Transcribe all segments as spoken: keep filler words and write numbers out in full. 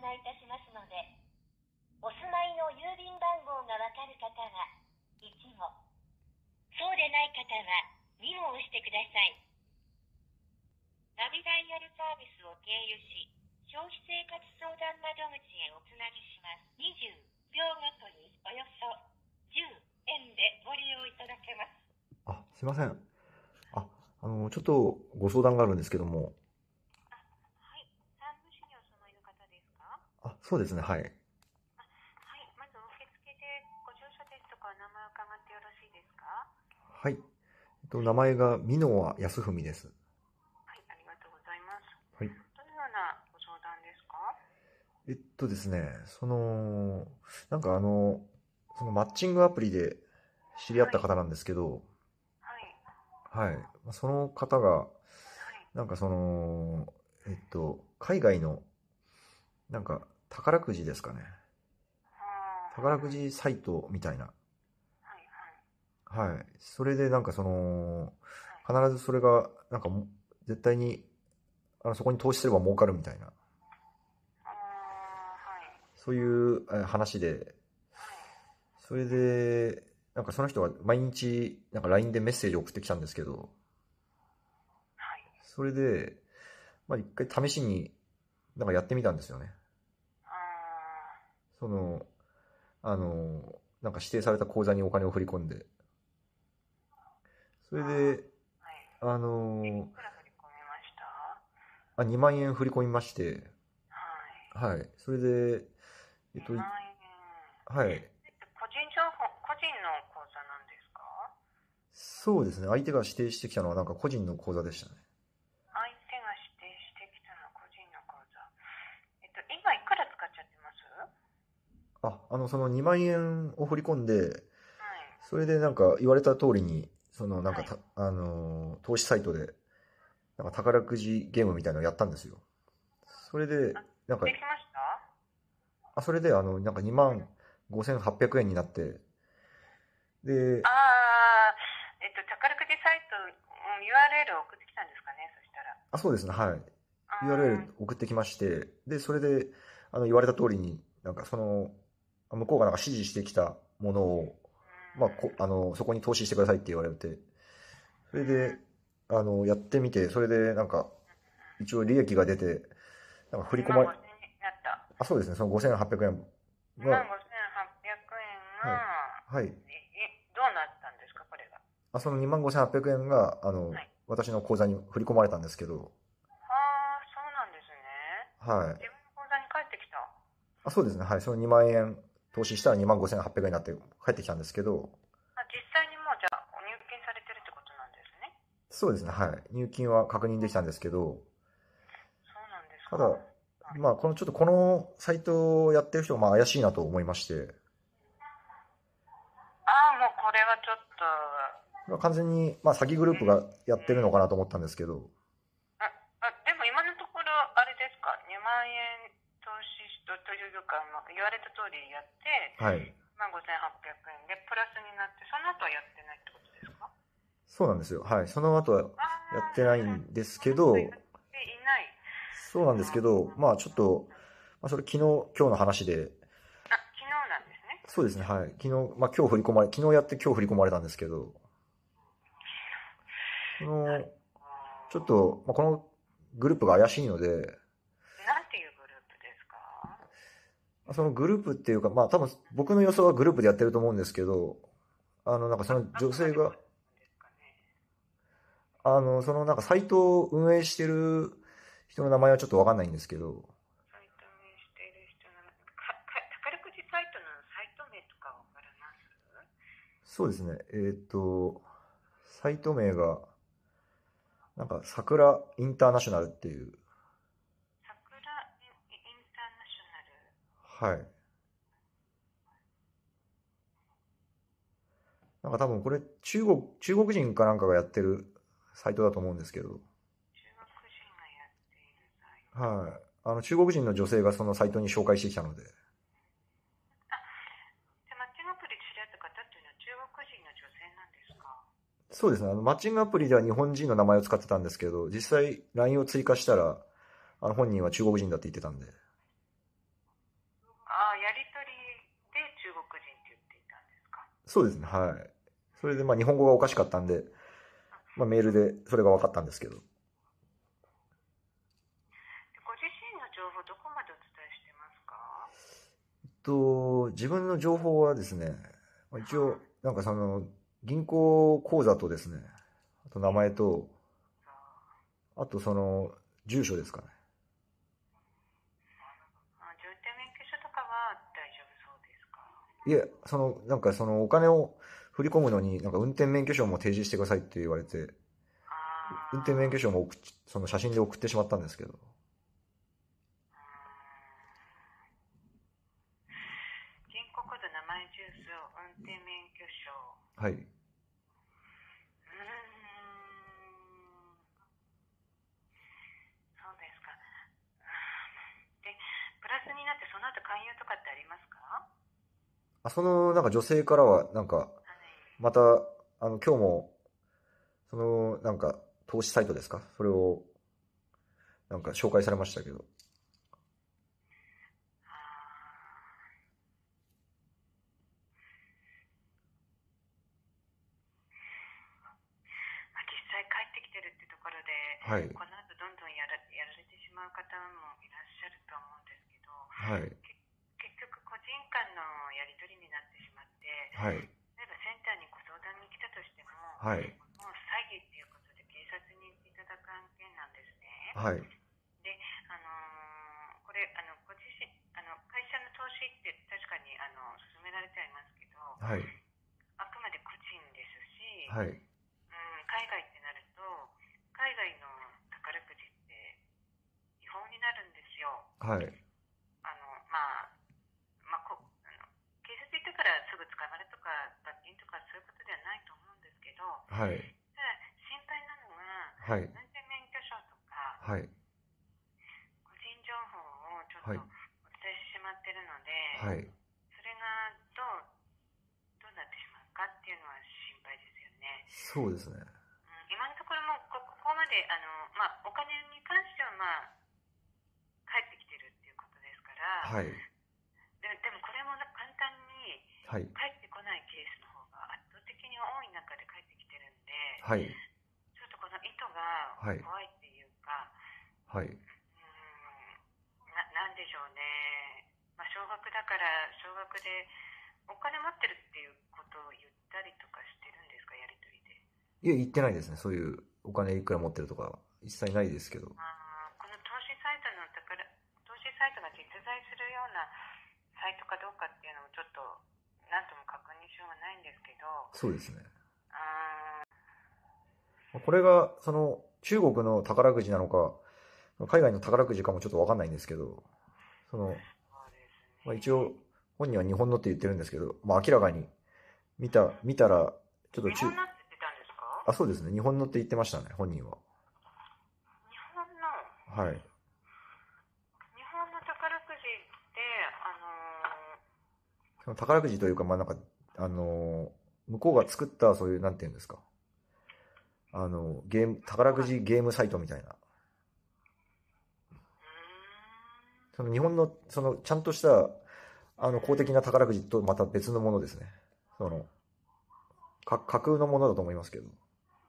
内いたしますので、お住まいの郵便番号がわかる方はいちを、そうでない方はにを押してください。ナビダイヤルサービスを経由し、消費生活相談窓口へおつなぎします。にじゅうびょうごとにおよそじゅうえんでご利用いただけます。 あ、すいません。あ、あの、ちょっとご相談があるんですけども。 あ、はい。山武市にお住まいの方ですか？ あ、そうですね、はい。 あ、はい。まず受付でご住所ですとかお名前を伺ってよろしいですか？ はい。えっと、名前が箕輪康文です。 はい、ありがとうございます。 はい。 どのようなご相談ですか？ えっとですね、その、なんかあの、そのマッチングアプリで知り合った方なんですけど、 はい。 はい。まあその方が、 はい。 なんかその、えっと、海外の、なんか宝くじですかね。 あー、 宝くじサイトみたいな。 はいはい。 はい。それでなんかその、 はい。 必ずそれが、なんかも絶対に、あの、そこに投資すれば儲かるみたいな、 あー、はい。 そういうえ話で、 はい。 それで、なんかその人が毎日、なんか ライン でメッセージを送ってきたんですけど、 はい。 それで、まあ一回試しになんかやってみたんですよね。 あその、あの、なんか指定された口座にお金を振り込んで、そー、 れあで、 ー、はい。 あえ、いの、 くら振り込みました？ あ、にまん円振り込みまして、 はい。 はい。それで、えっと、 にまん円。 はい。 えっと、個人情報、個人の口座なんですか？ そうですね。相手が指定してきたのはなんか個人の口座でしたね。 相手が指定してきたのは個人の口座。えっと、今いくら使っちゃってます？ あ、あの、そのにまん円を振り込んで、 はい。 それでなんか言われた通りに、そのなんかはい。 た、あのー、投資サイトで、なんか宝くじゲームみたいなのをやったんですよ。それで、 あ、 なんか、 できました？ あ、それであの、なんかにまんごせんはっぴゃくえんになって、で、 ああ、えっと、宝くじサイト、うん、ユーアールエル 送ってきたんですかね、そしたら。 あ、そうですね、はい。ユーアールエルあ送ってきまして、で、それで、あの、言われた通りに、なんかその、向こうがなんか指示してきたものを、まあ、こ、あの、そこに投資してくださいって言われて、それで、あの、やってみて、それでなんか、一応利益が出て、なんか振りー、2万込まれ、 ごせんになった。 あ、そうですね、そのごせんはっぴゃくえん 2 が、 万ごせんはっぴゃくえんはい、 が、 はい。 え、え、どうなったんですか、これが。 あ、そのにまんごせんはっぴゃくえんが、あの、 はい。 私の口座に振り込まれたんですけど、 ああ、そうなんですね。 はい。 自分の口座に帰ってきた。 あ、そうですね、はい。そのにまん円投資したらにまんごせんはっぴゃくえんになって帰ってきたんですけど、 あ、実際にもうじゃあ、入金されてるってことなんですね。 そうですね、はい。入金は確認できたんですけど、 そうなんですか。 ただ、まあ、この、ちょっとこのサイトをやってる人がまあ怪しいなと思いまして、 ああ、もうこれはちょっと、 まあ完全に、まあ、詐欺グループがやってるのかなと思ったんですけど、 あ、あ、でも今のところ、あれですか、にまん円投資しとというか、まあ、言われた通りやって、 はい。 いちまんごせんはっぴゃくえんでプラスになって、その後はやってないってことですか？ そうなんですよ。はい。その後はあやってないあ、 んですその後やけど、 っていない。 そうなんですけど、まあちょっと、まあそれ昨日、今日の話で、 あ、昨日なんですね。 そうですね、はい。昨日、まあ今日振り込まれ、昨日やって今日振り込まれたんですけど、その、ちょっと、まあこのグループが怪しいので、 なんていうグループですか？ そのグループっていうか、まあ多分僕の予想はグループでやってると思うんですけど、あのなんかそあ、 のあ女性が、 くまで個人ですかね。 あの、そのなんかサイトを運営してる人の名前はちょっとわかんないんですけど、 サイト名している人の、か、か、宝くじサイトのサイト名とかわかります？ そうですね、えーっと、サイト名が、なんか桜インターナショナルっていう、 桜イン、インターナショナル。 はい。なんか多分これ中国、中国人かなんかがやってるサイトだと思うんですけど、 中国人がやっているサイト。 はい。あの中国人の女性がそのサイトに紹介してきたので、 あ、で、マッチングアプリで知り合った方っていうのは中国人の女性なんですか？ そうですね、あのマッチングアプリでは日本人の名前を使ってたんですけど、実際 ライン を追加したら、あの本人は中国人だって言ってたんで、 そうですね、はい。それで、まあ、日本語がおかしかったんで、まあ、メールでそれが分かったんですけど。 ご自身の情報、どこまでお伝えしてますか？ えっと、自分の情報はですね、まあ一応、なんかその、銀行口座とですね、あと名前と、あとその、住所ですかね。 あ、運転免許証とかは大丈夫そうですか？ いえ、その、なんかそのお金を振り込むのに、なんか運転免許証も提示してくださいって言われて、 あ運転免許証も送っその写真で送ってしまったんですけど。 銀行口座、名前、住所、運転免許証。 はい。 うーん。そうですか。で、プラスになってその後勧誘とかってありますか？はあ、その、なんか女性からは、なんか、 い。 また、あの、今日も、その、なんか、投資サイトですかそれを、なんか紹介されましたけど。 あまあ、実際帰ってきてるってところで、 はい。 この後どんどんやらやられてしまう方もいらっしゃると思うんですけど、 はい。 け結局個人間のやり取りになってしまって、 はい。 例えばセンターにご相談に来たとしても、 はい。 もう詐欺っていうことで警察に行っていただく案件なんですね。 はい。 で、あのーこれあのご自身あの会社の投資って確かにあの勧められてはいますけど、 はい。 あくまで個人ですし、 はい。 うん、海外ってなると海外の宝くじって違法になるんですよ。 はい。 あのまあまあ、こあの警察行ったからすぐ捕まるとか罰金とかそういうことではないと思うんですけど、 はい。 ただ心配なのははい。 運転免許証とかはい。 個人情報をちょっはい。 とお伝えしてしまってるので、 はい。 それがどうどうなってしまうかっていうのは心配ですよね。 そうですね。 うん、今のところもこここまであの、まあ、お金に関しては、まあ、返ってきてるっていうことですから、 はい。 ででもこれも簡単にはい。 返ってこないケースの方が圧倒的に多い中で返ってきてるんで、 はい。 ちょっとこの意図がはい。 怖いっていうか、 はい。 うーんな、なんでしょうね、まあ、少額だから少額でお金持ってるっていうことを言ったりとかしてるんですか、やり取りで。 いや、言ってないですね。そういうお金いくら持ってるとか、一切ないですけど。 あーこの投資サイトの宝投資サイトが実在するようなサイトかどうかっていうのもちょっと何とも確認しようがないんですけど、 そうですね。 あーこれが、その、中国の宝くじなのか、海外の宝くじかもちょっとわかんないんですけど、その、 そうですまあ、 ね。 一応、本人は日本のって言ってるんですけど、まあ、明らかに、見た、見たら、ちょっと中、 日本のって言ってたんですか？ あ、そうですね。日本のって言ってましたね、本人は。 日本のはい。 日本の宝くじってあのーその宝くじというか、まあ、なんか、あのー向こうが作った、そういう、なんていうんですか。あの、ゲーム、宝くじゲームサイトみたいな。 うその日本の、その、ちゃんとした、あの、公的な宝くじとまた別のものですね。その、か架空のものだと思いますけど。 ーん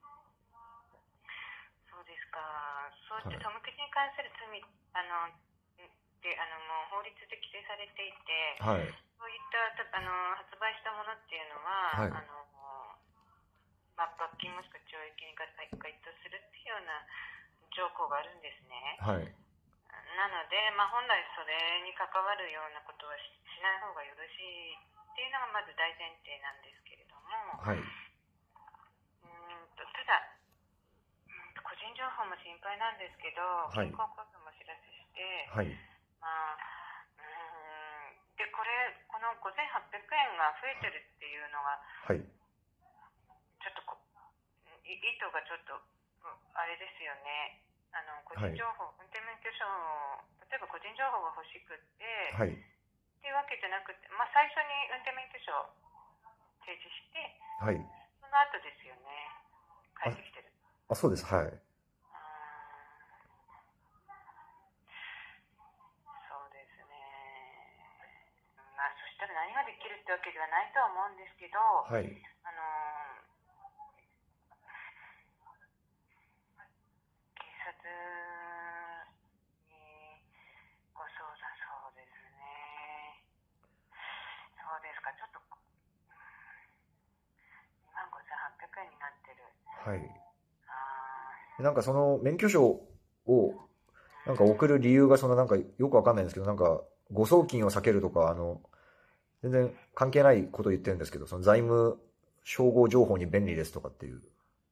そうですか。そうはい。 いった手向きに関する罪あのであのもう法律で規定されていて、 はい。 そういったたあの発売したものっていうのは、 はい。 あのまあ、罰金もしくは懲役に該当するっていうような条項があるんですね。 はい。 なので、まあ、本来それに関わるようなことはししない方がよろしいっていうのがまず大前提なんですけれども、 はい。 うーんとただ、うんと個人情報も心配なんですけど、 はい銀行口座もお知らせして、 はい。 まあ、うーんでこれこのごせんはっぴゃくえんが増えてるっていうのがはい。 ちょっとこい意図がちょっとうんあれですよね。あの個人はい。 情報、運転免許証を例えば個人情報が欲しくってはい。 っていうわけじゃなくて、まあ、最初に運転免許証を提示してはい。 その後ですよね、帰あ、 ってきてる。 あ、そうです。はい。 うーんそうですね。まあそしたら何ができるってわけではないとは思うんですけど、 はい。 あのー警察にご相談、そうですね。そうですか、ちょっと、にまんごせんはっぴゃくえんになってる。 はい。 あなんかその免許証をなんか送る理由がそのなんかよくわかんないんですけど、なんか誤送金を避けるとか、あの、全然関係ないことを言ってるんですけど、その財務照合情報に便利ですとかっていう。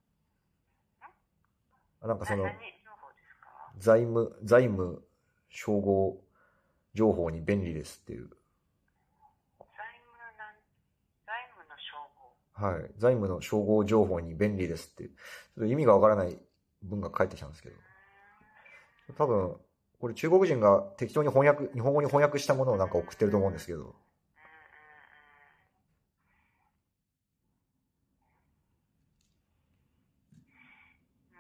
なんかーなその何情報ですか？ 財務、財務照合情報に便利ですっていう。 財務なん、財務の称号。 はい。財務の照合情報に便利ですっていう。ちょっと意味がわからない文が返ってきたんですけど。多分、これ中国人が適当に翻訳、日本語に翻訳したものをなんか送ってると思うんですけど。 うんうんうん。うー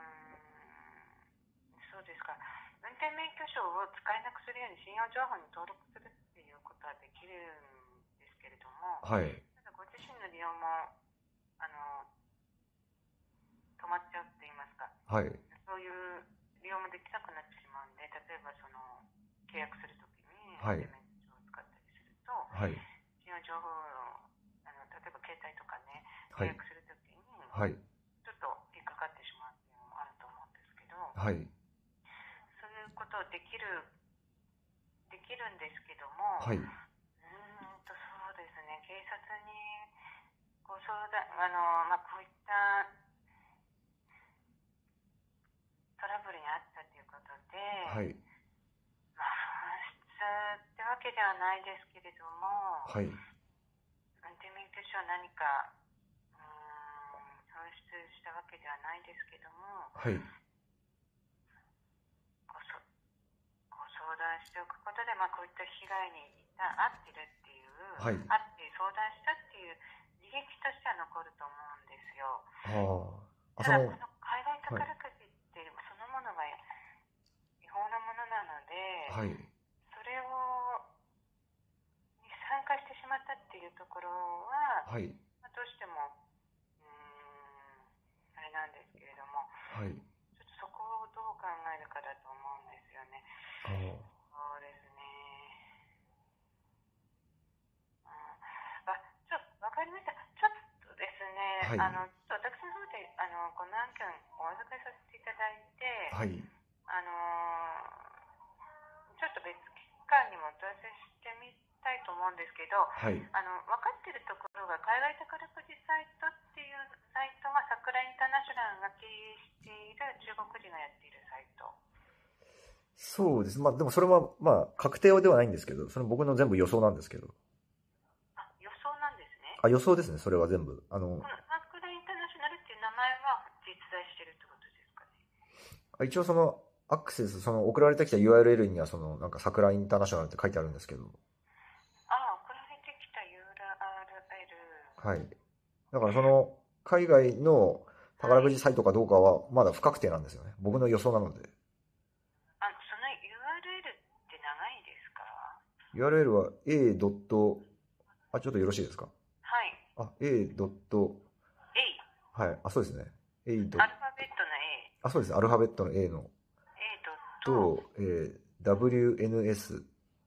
ん、そうですか。運転免許証を使えなくするように信用情報に登録するっていうことはできるんですけれども、 はい。 ただご自身の利用もあの止まっちゃうって言いますか、 はい。 そういう利用もできなくなってしまうんで、例えばその契約するときにはい。 運転免許証を使ったりすると、 はい。 信用情報をあの例えば携帯とかね、 はい。 契約するときにはい。 ちょっと引っかかってしまうっていうのもあると思うんですけど、 はい。 そういうことをできるできるんですけども、 はい。 うーんとそうですね、警察にご相談、あのまあ、こういったトラブルにあったということで、 はい。 まあ、紛失ってわけではないですけれども、 はい。 運転免許証は何かうーん紛失したわけではないですけども、 はい。 ごそご相談しておくことで、まあ、こういった被害に遭ってるっていう、 はい。 あって相談したっていう履歴としては残ると思うんですよ。 ああ。あ、そただ、この、 の海外はい。 宝くじってそのものが違法なものなので、 はい。 それをに参加してしまったっていうところは、 はい。 まあ、どうしてもうーんあれなんですけれども、 はい。 ちょっとそこをどう考えるかだと思うんですよね。 ああ。 そうですね。うん、あ、ちょっとわかりました。ちょっとですね、 はい。 あの、ちょっと私の方で、あの、この案件お預かりさせていただいて、 はい。 あのーちょっと別機関にもお問い合わせしてみたいと思うんですけど、 はい。 あの、分かってるところが、海外宝くじサイトっていうサイトが、桜インターナショナルが経営している中国人がやっているサイト。 そうです。まあ、でもそれは、まあ、確定ではないんですけど、それ僕の全部予想なんですけど。 あ、予想なんですね。 あ、予想ですね、それは全部。あの、 この桜インターナショナルっていう名前は実在してるってことですかね。 一応その、アクセス、その送られてきた ユーアールエル には、その、なんか桜インターナショナルって書いてあるんですけど。 ああ、送られてきた ユーアールエル。 はい。だからその、海外の宝くじサイトかどうかは、まだ不確定なんですよね。僕の予想なので。 あの、その ユーアールエル って長いですか？ ユーアールエル は A. ドット、あ、ちょっとよろしいですか？ はい。 あ、A. ドット、 A。 はい。あ、そうですね。A. ドット、 アルファベットの A。 あ、そうです。アルファベットの A の A ドット、 と、えー、ダブリューエヌエス、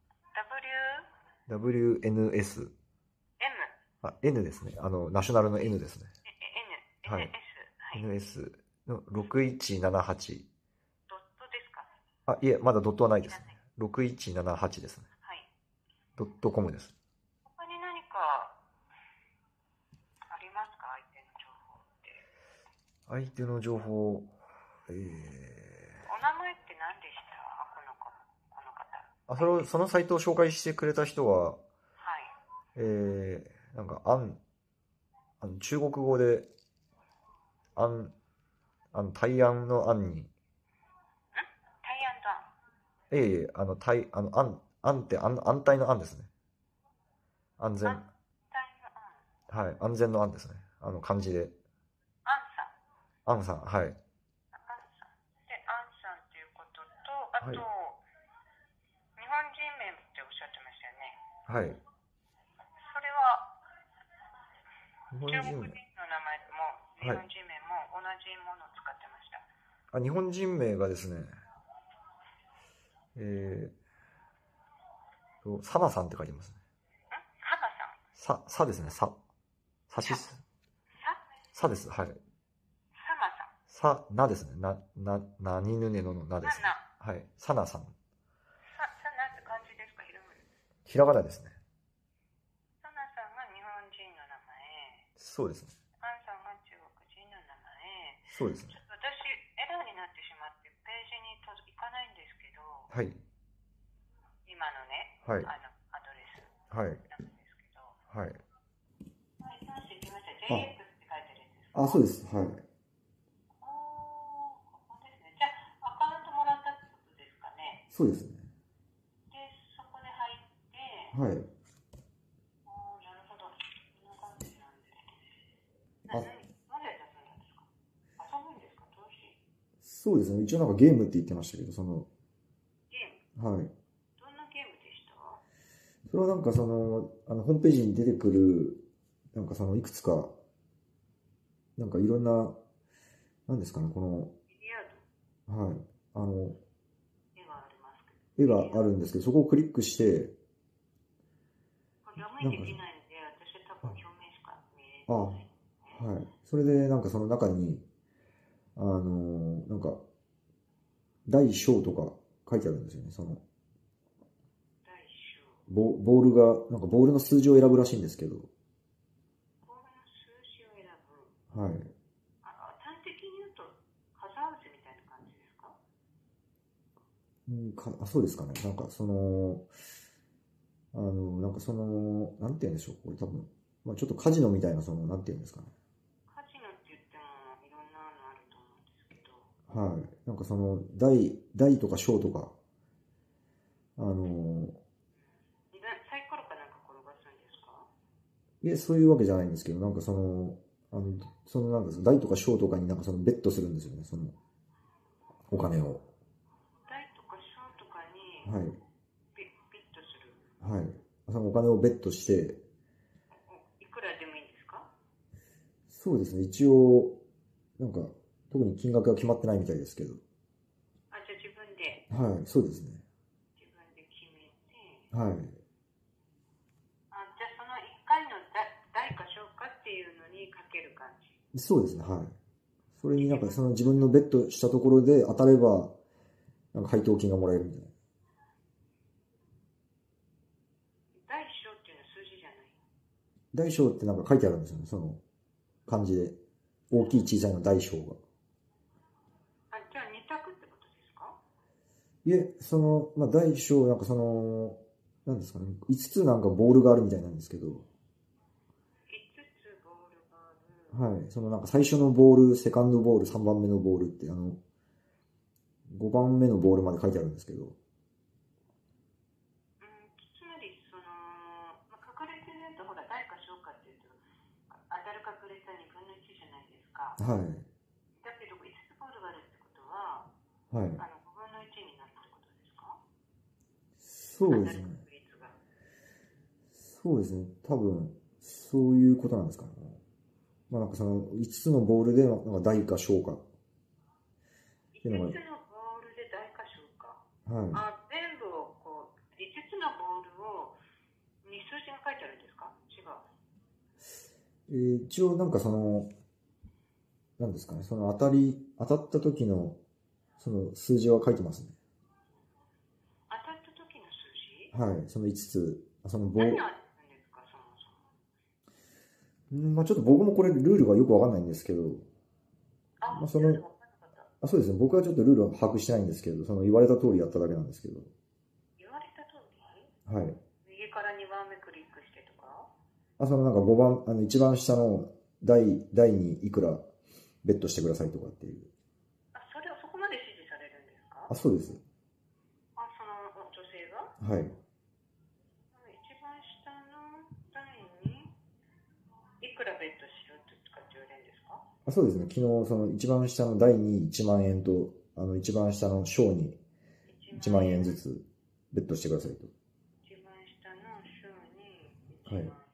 W、 ダブリューエヌエス、 M、 あ、N ですね。あの、ナショナルの N ですね。 N、 はい。 NS、はい。 エヌエス のろくいちななはち。 ドットですか？ あ、いえ、まだドットはないですね。 いらない。 ろくいちななはちですね。 はい。 ドットコムです。 他に何かありますか？相手の情報って。 相手の情報、えお名前って何でした？この子、この方。 ー、あ、それを、そのサイトを紹介してくれた人は、 はい。 えー、なんか、あん、あの中国語で、あん、あの、対案の案に、 んタイアンドアン。 ええ、あの、対、あの、案、案って安、安泰の案ですね。安全。 安泰のアン。 はい。安全の案ですね。あの、漢字で。 アンさん。 アンさん、はい。 アンさん。で、アンさんっていうことと、あと、 はい。 日本人名っておっしゃってましたよね。 はい。 日本人中国人の名前も日はい本人名も同じものを使ってました。 あ、日本人名がですね、えーと、サナさんって書いてますね。 んハバさん。 さ、さですね、さ。さしす。 ささです。はい。 サマさん。 さ、なですね。な、な、なにぬねののなですね。 なはい。さなさん。 さ、さなって感じですか、ひらがな。 ひらがなですね。 サナさんが日本人の名前。 そうですね。 アンさんが中国人の名前。 そうですね。 ちょっと私、エラーになってしまって、ページにと行かないんですけど、 はい。 今のね、 はい。 あの、アドレスはい。 なんですけど、 はい。 はい、来ました、来ました。ジェイエックス って書いてるんですか？ あ、そうです。はい。 おー、ここですね。じゃあ、アカウントもらったってことですかね。 そうですね。 で、そこで入って、 はい。 おー、なるほど。こんな感じなんです。 あな、何、なんで遊ぶんですか？遊ぶんですか？どうしそうですね。一応なんかゲームって言ってましたけど、その、 ゲームはい。 どんなゲームでした？ それはなんかその、あの、ホームページに出てくる、なんかその、いくつか、なんかいろんな、なんですかね、この、 ビリヤードはい。あの、 絵がありますけど。 絵があるんですけど、そこをクリックして、 これ読みできないんで、私多分表面しか見えあ、 ない。 はい。それで、なんかその中に、あの、なんか、大小とか書いてあるんですよね。その、 大小。 ボ、ボールが、なんかボールの数字を選ぶらしいんですけど、 ボールの数字を選ぶ。 はい。 あ、端的に言うと、ハザーズみたいな感じですか？ うんか、あ、そうですかね。なんかその、あの、なんかその、なんて言うんでしょう。これ多分、まあちょっとカジノみたいな、その、なんて言うんですかね。 カジノって言ってもいろんなのあると思うんですけど。 はい。なんかその、大、大とか小とか、あの、 サイコロかなんか転がすんですか？ いえ、そういうわけじゃないんですけど、なんかその、あの、そのなんか大とか小とかになんかそのベットするんですよね、その、お金を。 大とか小とかにはい。 ビビットする。 はい。そのお金をベットして、 いくらでもいいんですか？ そうですね、一応、なんか、特に金額が決まってないみたいですけど。 あ、じゃあ自分で。 はい、そうですね。 自分で決めて。 はい。 あ、じゃあそのいっかいの大か小かっていうのにかける感じ。 そうですね、はい。それになんかその自分のベットしたところで当たれば、なんか配当金がもらえるみたいな。 大小っていうのは数字じゃない。 大小ってなんか書いてあるんですよね、その漢字で。大きい小さいの大小が。 あ、じゃあに択ってことですか？ いえ、その、まあ大小、なんかその、なんですかね、いつつなんかボールがあるみたいなんですけど、 いつつボールがある。 はい、そのなんか最初のボール、セカンドボール、さんばんめのボールって、あの、ごばんめのボールまで書いてあるんですけど、 うん、つまりその、まあ、確率で言うとほら大か小かっていうと当たる確率はにぶんのいちじゃないですか。 はい。 だけどいつつボールがあるってことは、 はい。 あのごぶんのいちになるってことですか？ そうですね。 当たる確率が。 そうですね。多分、そういうことなんですかね。まあなんかその、いつつのボールで、なんか大か小か。 いつつのボールで大か小か。 はい。 あ、全部をこう、いつつのボールをに数字が書いてあるんですか？違う。 えー、一応なんかその、なんですかね、その当たり、当たった時の、その数字は書いてますね。 当たった時の数字？ はい。そのいつつ、そのボール。 何があるんですか、そもそも。 うん、まあちょっと僕もこれルールがよくわかんないんですけど、 あ、 まあその、あ、そうですね。僕はちょっとルールは把握してないんですけど、その言われた通りやっただけなんですけど。 言われた通はい。 り右からにばんめクリックしてとか？ あ、そのなんかごばん、あの一番下の台、台にいくらベットしてくださいとかっていう。 あ、それはそこまで指示されるんですか？ あ、そうです。 あ、その女性が？ はい。 一番下の台にいくらベットしろとかって言われるんですか？ あ、そうですね。昨日その一番下の台にいちまん円と、あの一番下の小にいちまん円ずつベットしてくださいと。 一番下の小にいちまん円。はい。